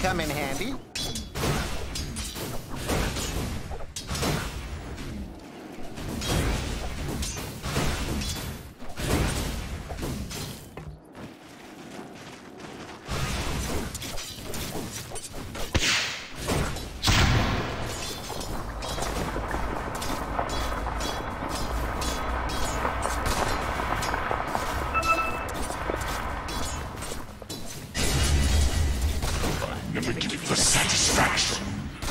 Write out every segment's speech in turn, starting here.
come in handy. Limited for satisfaction.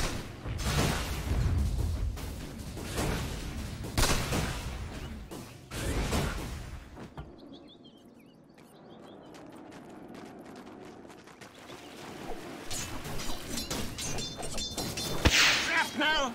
Shrapnel!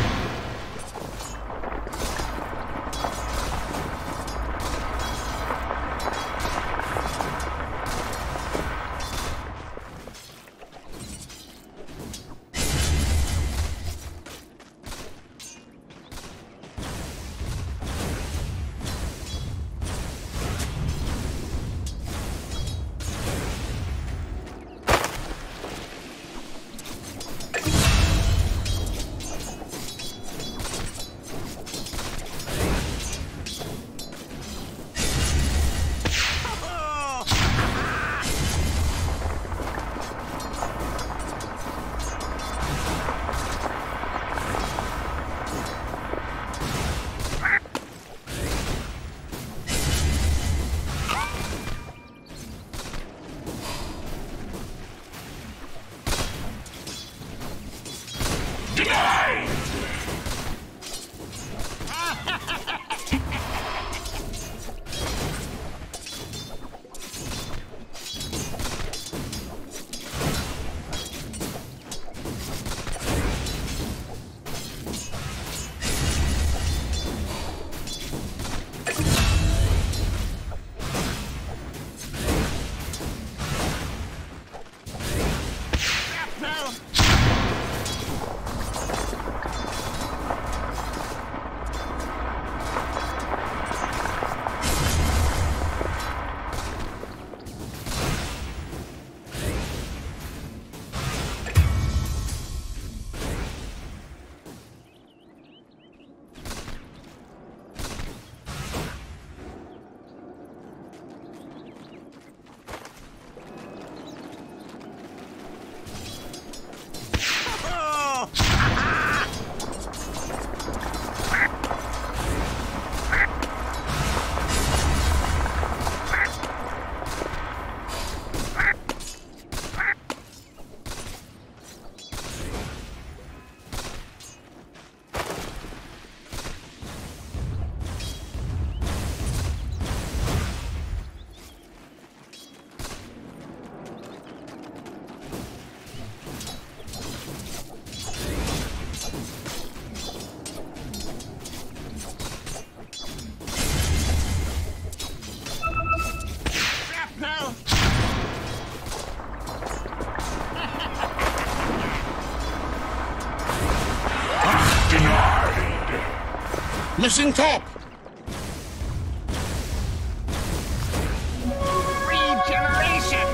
Listen top! Regeneration!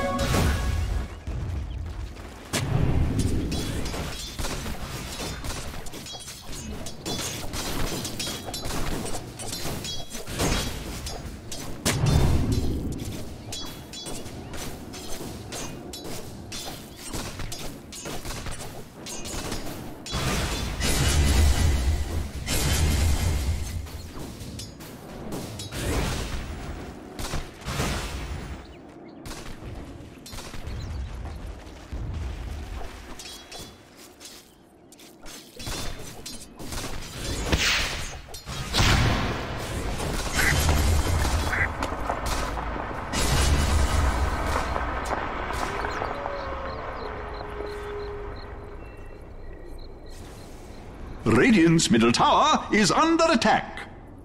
Radiant's middle tower is under attack.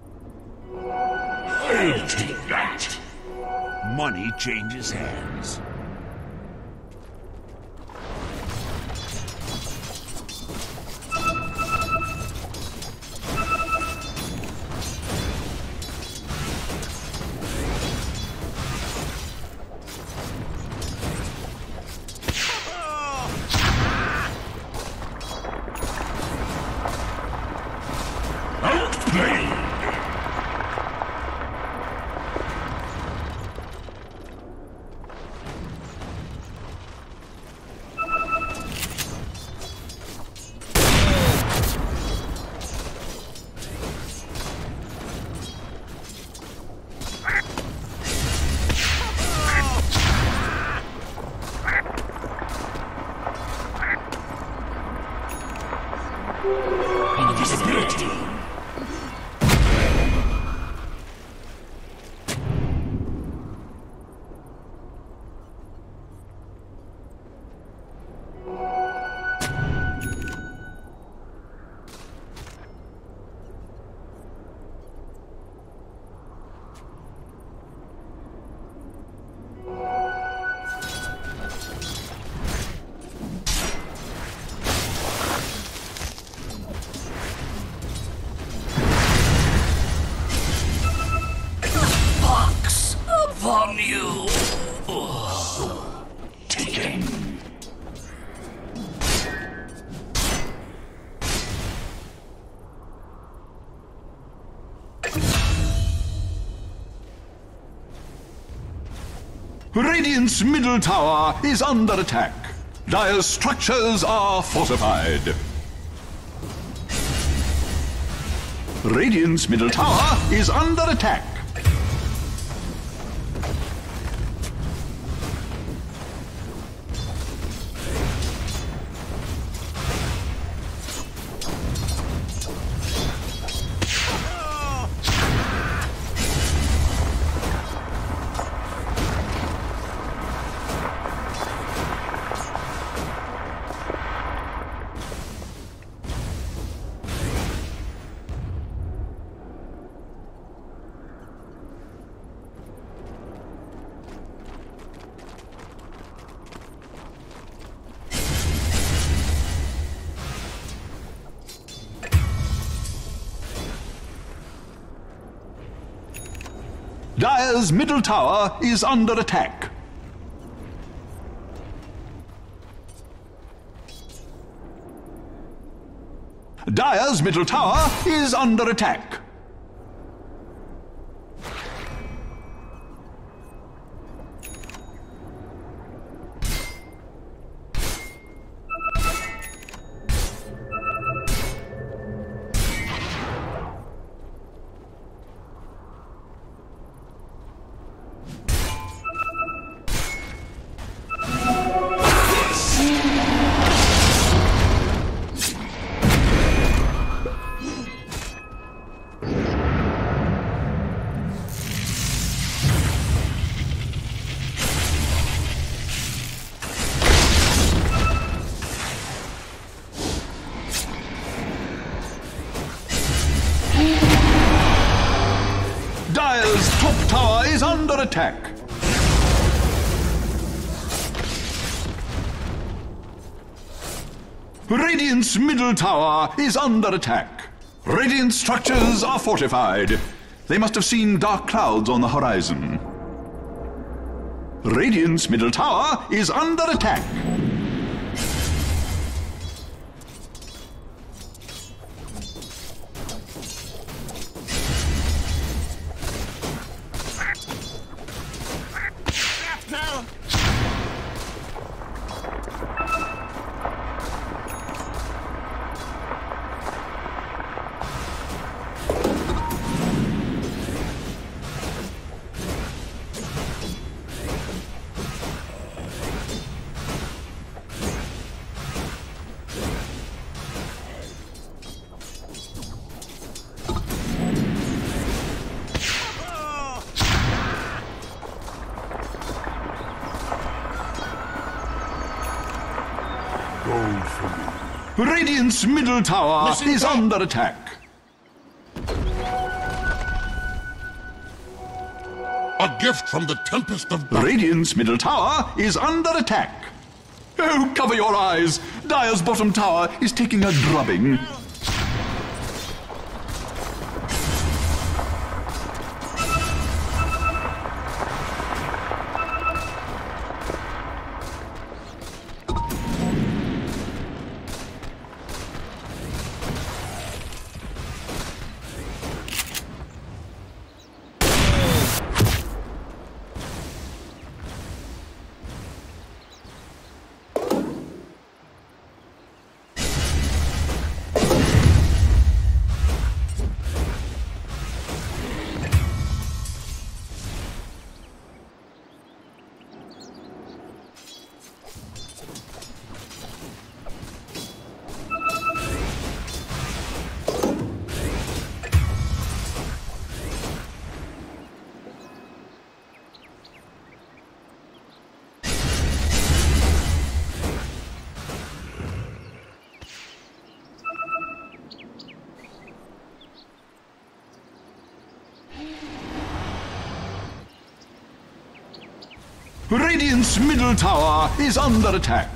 I'll take that. Money changes hands. Radiant's middle tower is under attack. Dire's structures are fortified. Radiant's middle tower is under attack. Dire's middle tower is under attack. Dire's middle tower is under attack. Dire's top tower is under attack. Radiant's middle tower is under attack. Radiant structures are fortified. They must have seen dark clouds on the horizon. Radiant's middle tower is under attack. No. Radiant's middle tower is under attack. A gift from the Tempest of Battle. Radiant's middle tower is under attack. Oh, cover your eyes. Dire's bottom tower is taking a drubbing. Radiant's middle tower is under attack.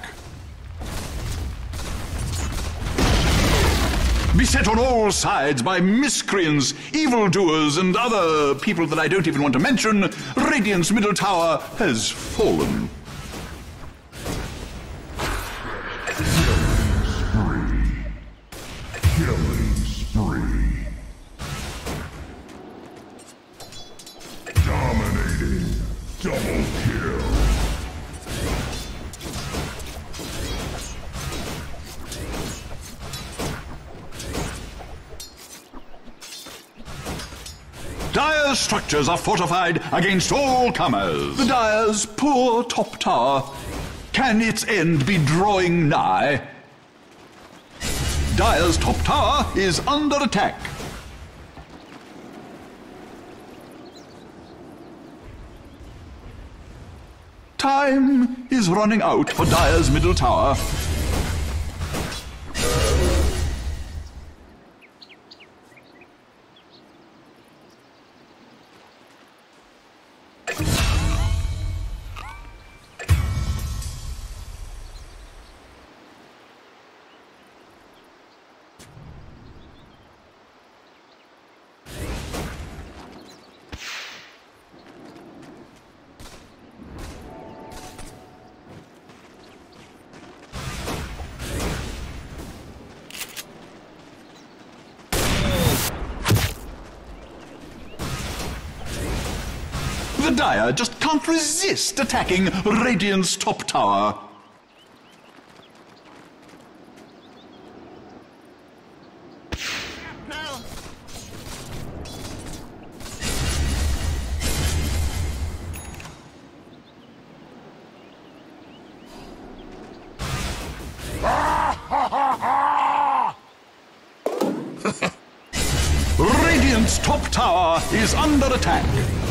Beset on all sides by miscreants, evildoers, and other people that I don't even want to mention, Radiant's middle tower has fallen. Killing spree. Dominating. Double kill. Dire's structures are fortified against all comers. The Dire's poor top tower. Can its end be drawing nigh? Dire's top tower is under attack. Time is running out for Dire's middle tower. The Dire just can't resist attacking Radiant's top tower. No. Radiant's top tower is under attack.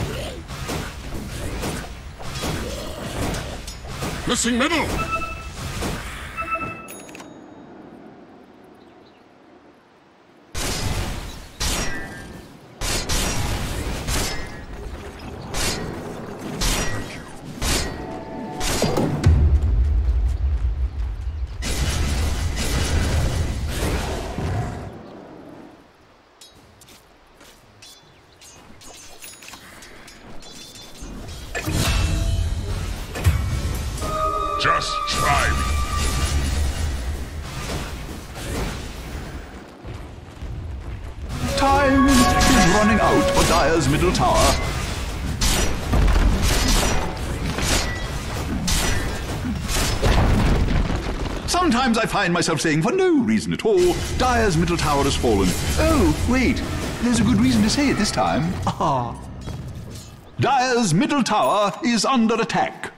Missing middle! Just try me. Time is running out for Dire's middle tower. Sometimes I find myself saying, for no reason at all, Dire's middle tower has fallen. Oh, wait, there's a good reason to say it this time. Ah. Dire's middle tower is under attack.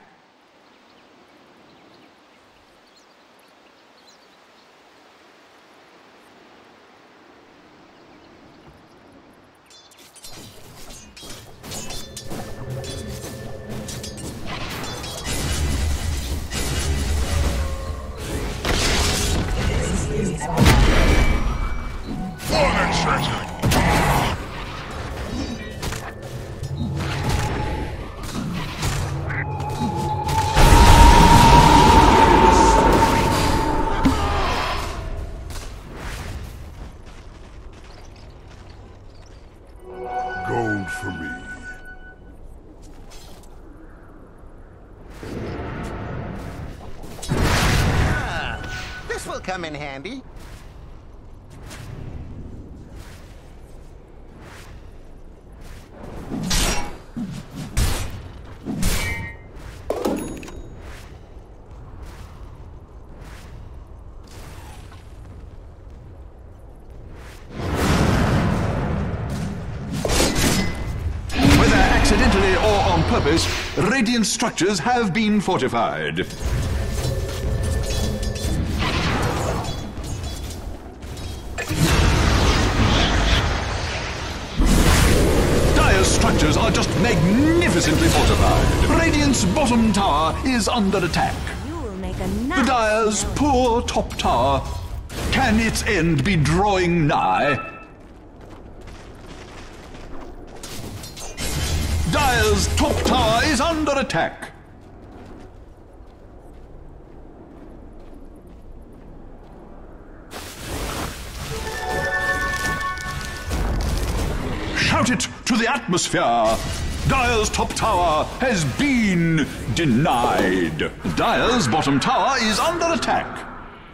Gold for me. This will come in handy. Accidentally or on purpose, Radiant structures have been fortified. Dire's structures are just magnificently fortified. Radiant's bottom tower is under attack. You will make a The nice Dire's meal. poor top tower. Can its end be drawing nigh? Dire's top tower is under attack. Shout it to the atmosphere. Dire's top tower has been denied. Dire's bottom tower is under attack.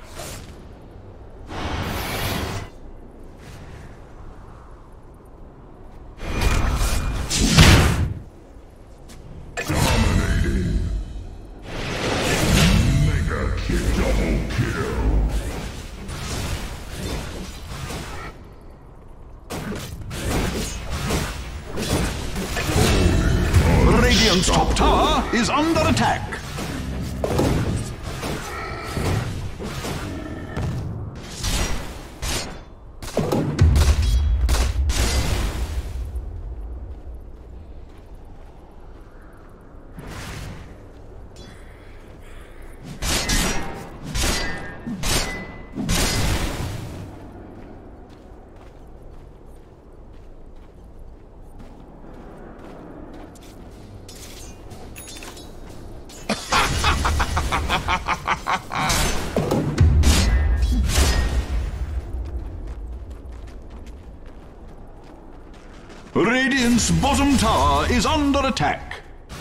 Dominating. Mega kill. Double kill. Radiant's top tower is under attack. Radiant's bottom tower is under attack.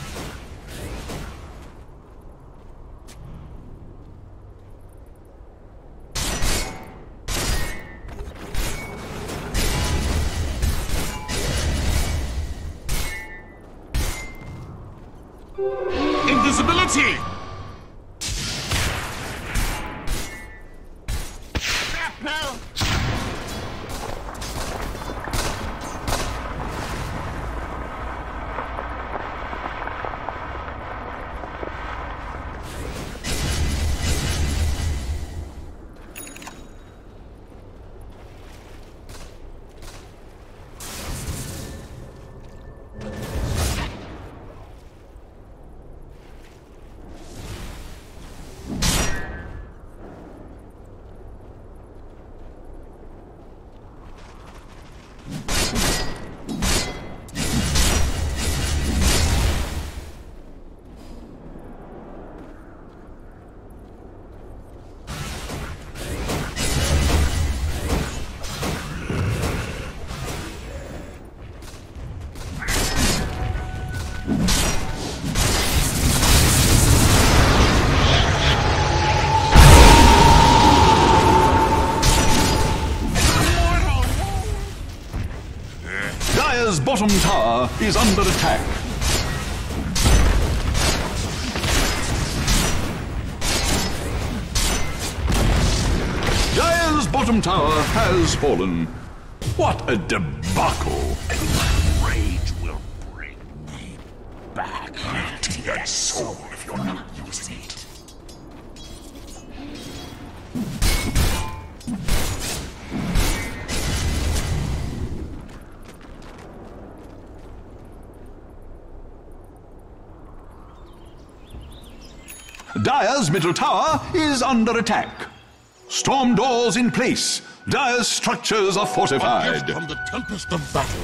Invisibility! No! Dire's bottom tower is under attack. Dire's bottom tower has fallen. What a debacle! Rage will bring me back to that soul if you're not using it. Dire's middle tower is under attack. Storm doors in place. Dire's structures are A fortified. gift from the tempest of battle.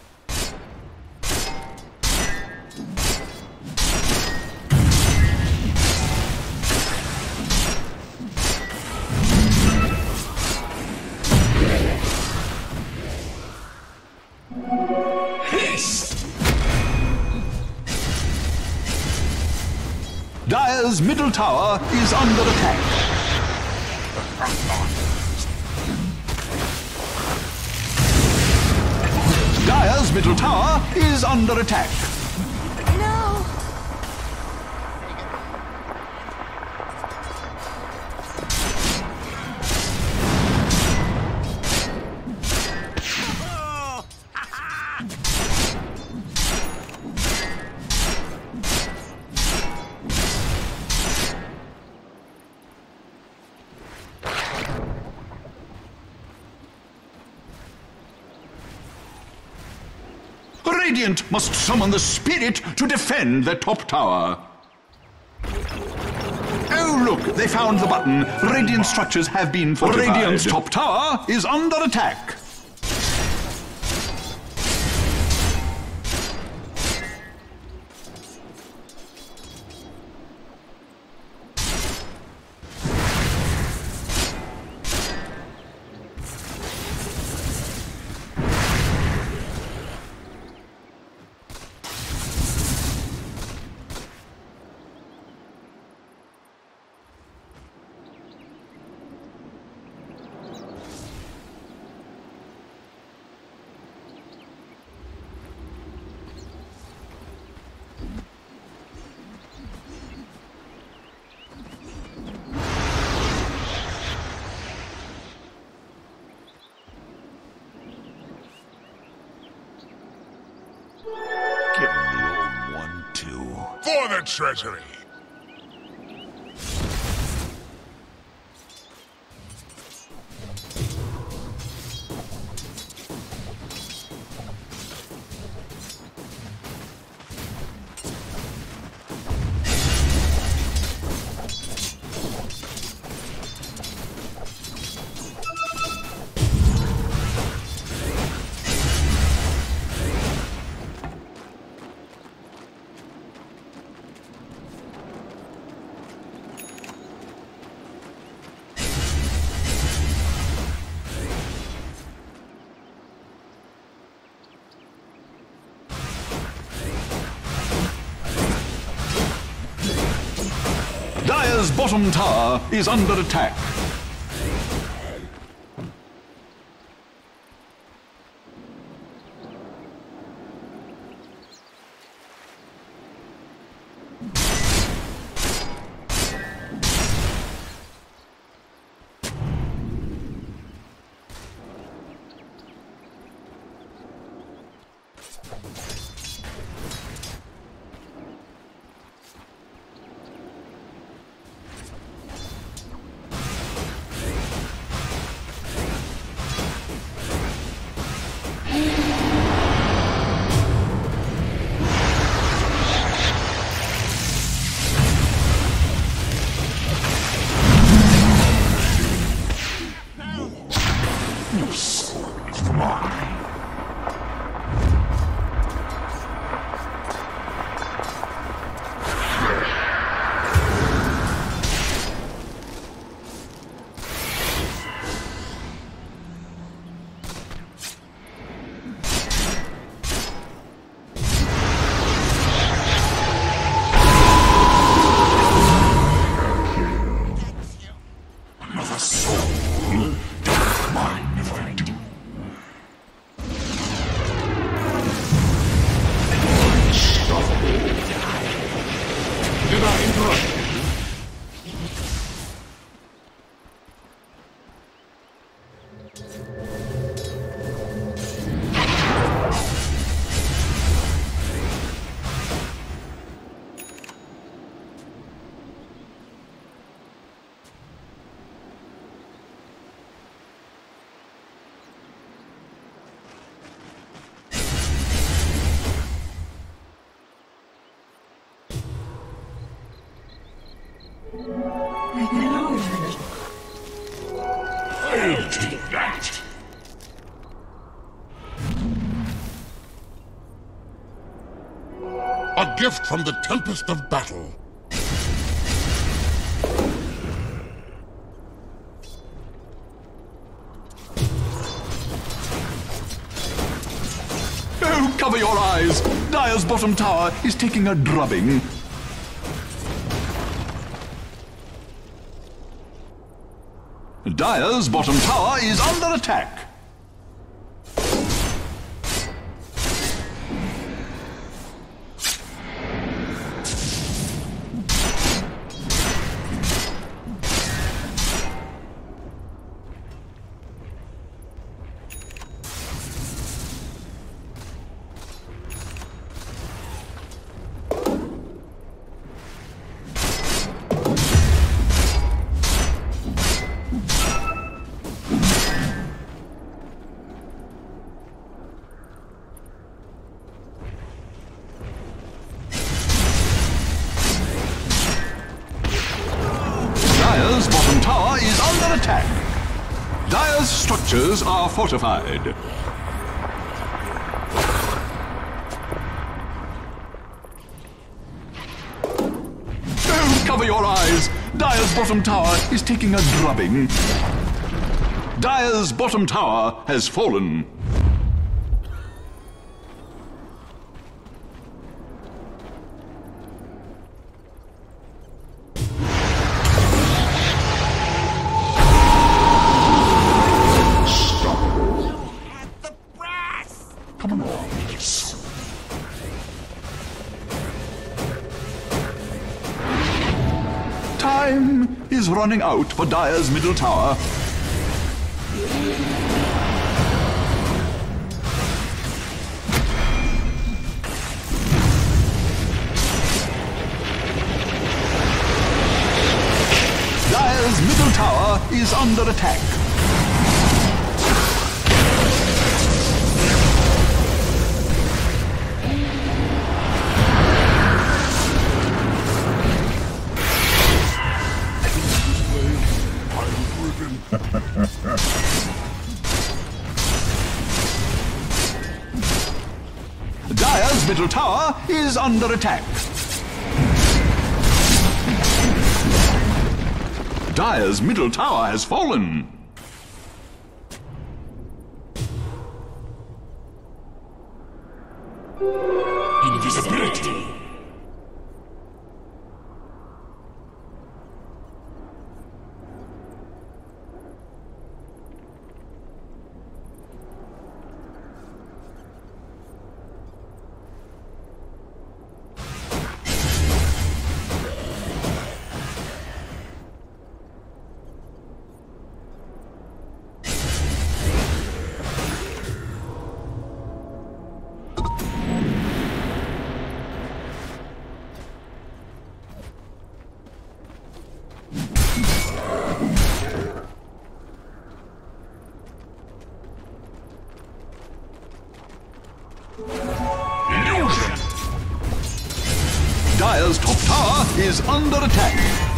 Dire's middle tower is under attack. Dire's middle tower is under attack. No! Radiant must summon the spirit to defend their top tower. Oh, look, they found the button. Radiant structures have been fortified. Radiant's top tower is under attack. the treasury. Dire's bottom tower is under attack. I'll take that. A gift from the Tempest of Battle. Oh, cover your eyes! Dire's bottom tower is taking a drubbing. Dire's bottom tower is under attack. Dire's bottom tower is under attack. Dire's structures are fortified. Oh, cover your eyes! Dire's bottom tower is taking a drubbing. Dire's bottom tower has fallen. Time is running out for Dire's middle tower. under attack. Dire's middle tower is under attack. Dire's middle tower has fallen. Invisibility. Dire's top tower is under attack.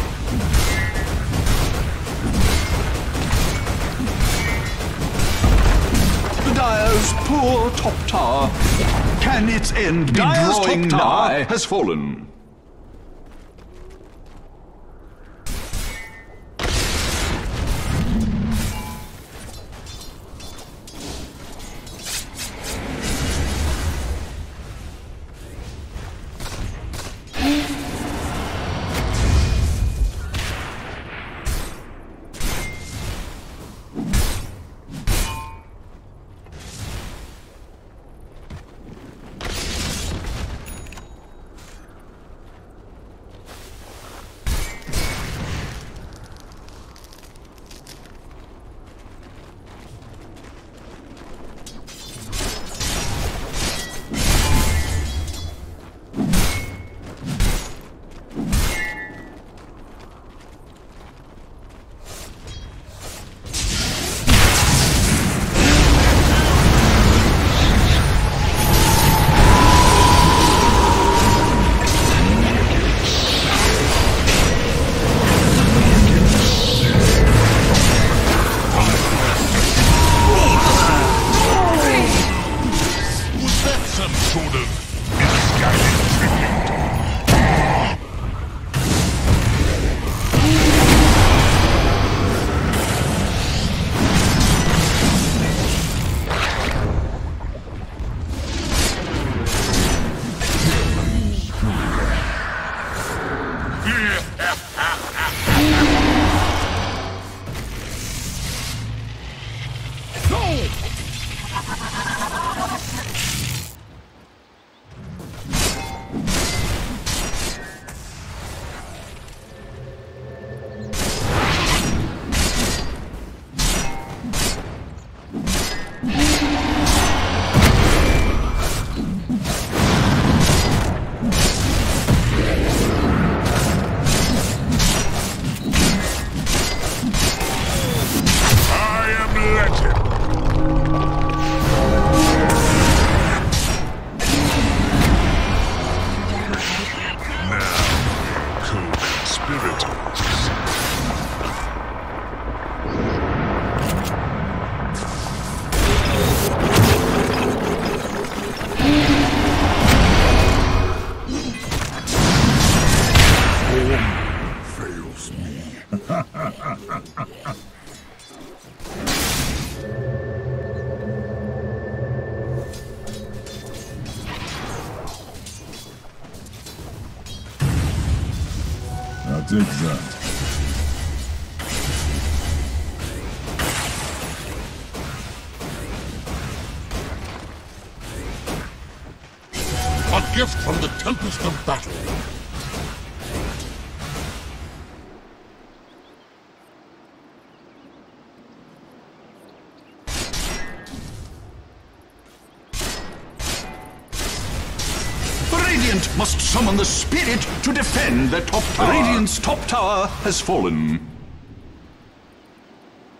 Dire's poor top tower. Can its end be Dire's drawing top tower nigh? Has fallen. I'll take that. A gift from the Tempest of Battle. Radiant must summon the spirit to defend their top tower. Radiant's top tower has fallen.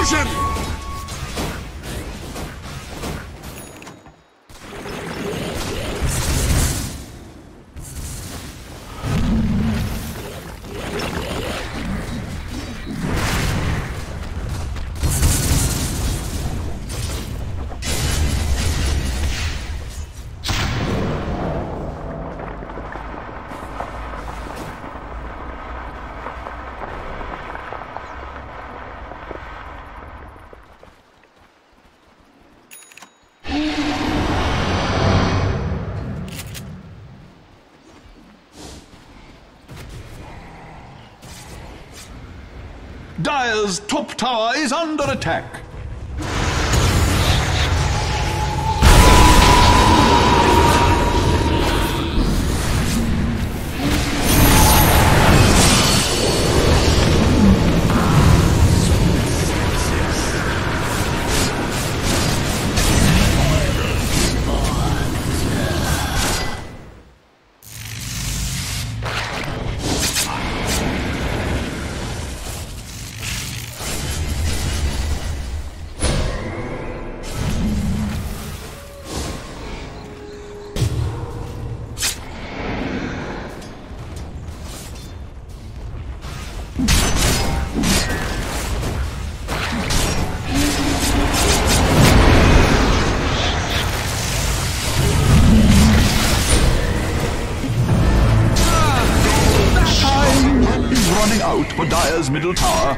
Explosion! Dire's top tower is under attack. Running out for Dire's middle tower.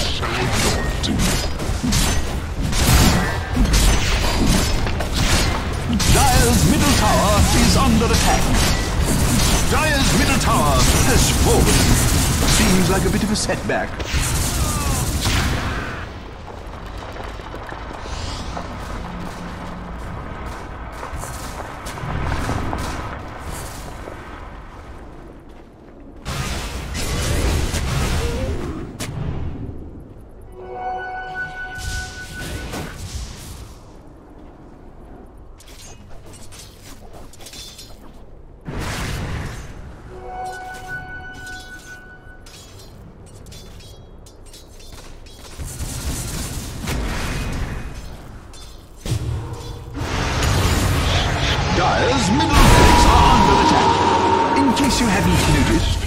Dire's middle tower is under attack. Dire's middle tower has fallen. Seems like a bit of a setback. Dire's middle barracks are under attack, in case you hadn't noticed.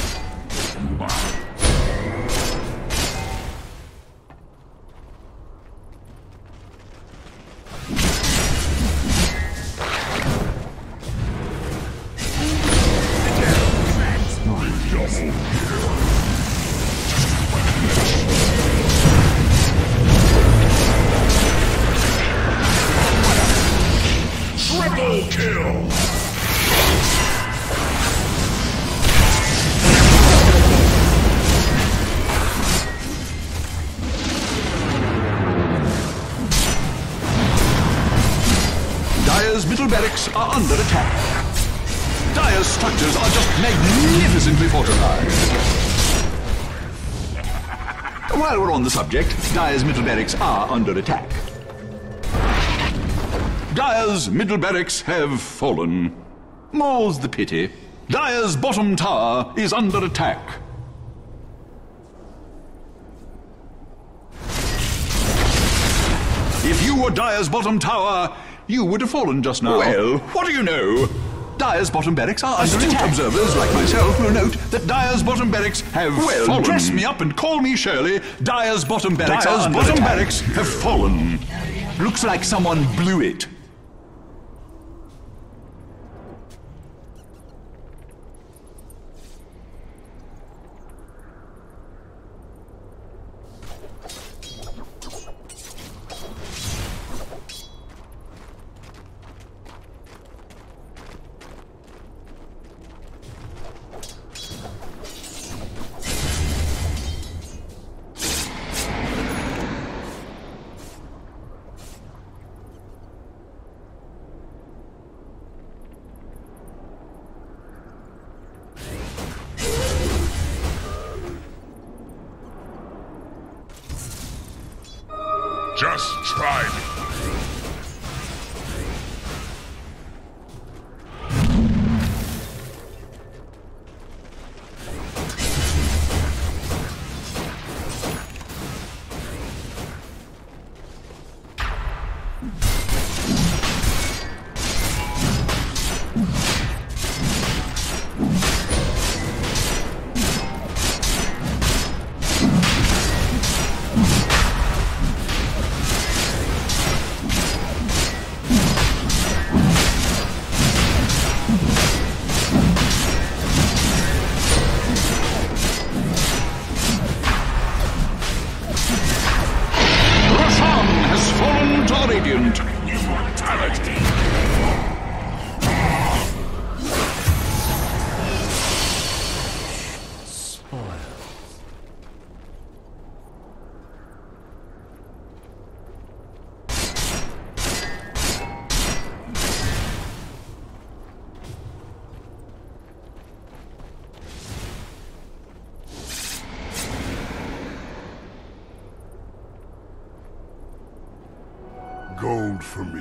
Triple kill! Dire's middle barracks are under attack. Dire's structures are just magnificently fortified. While we're on the subject, Dire's middle barracks are under attack. Dire's middle barracks have fallen. More's the pity. Dire's bottom tower is under attack. If you were Dire's bottom tower, you would have fallen just now. Well, what do you know? Dire's bottom barracks are under attack. Observers like myself will note that Dire's bottom barracks have fallen. Dress me up and call me Shirley. Dire's bottom barracks have fallen. Looks like someone blew it. Just try me. gold for me.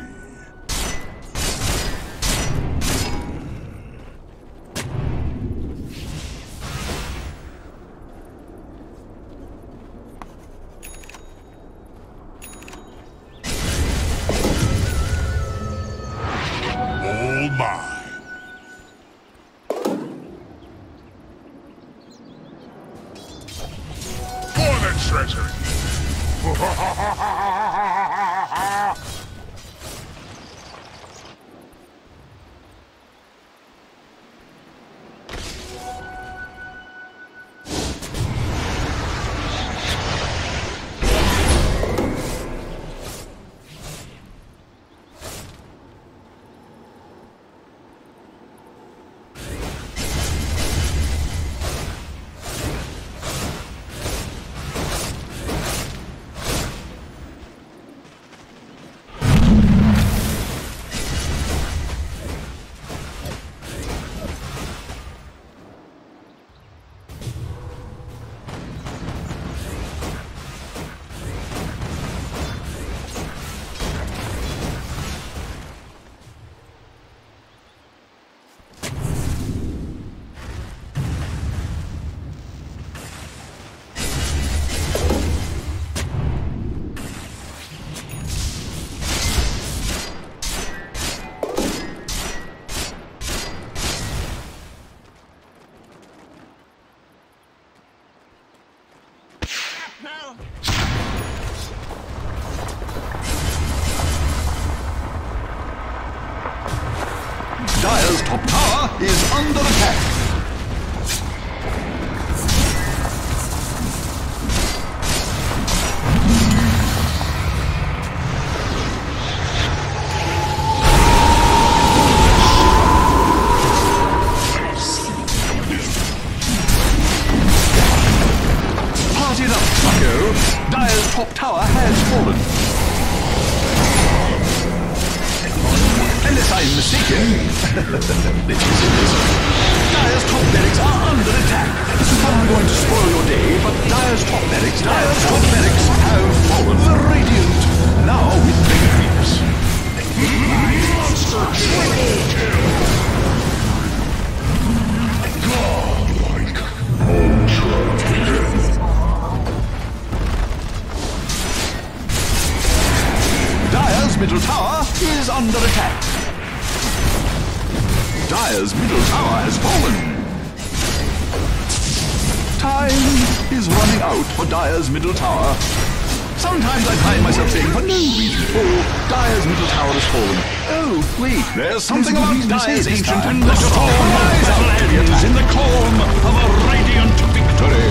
All mine. For the treasury. No. Dire's top tower is under attack. Party it up, Bucko. Dire's top tower has fallen. Unless I'm mistaken, Dire's top barracks are under attack. This is probably going to spoil your day, but Dire's top barracks have fallen. The Radiant now with big creeps. Monster triple kill. Godlike. Ultra kill. Dire's middle tower is under attack. Dire's middle tower has fallen. Time is running out for Dire's middle tower. Sometimes I find myself saying for no reason at all, Dire's middle tower has fallen. Oh, wait, there's something about Dire's ancient and the storm rise out to the attack. In the calm of a radiant victory.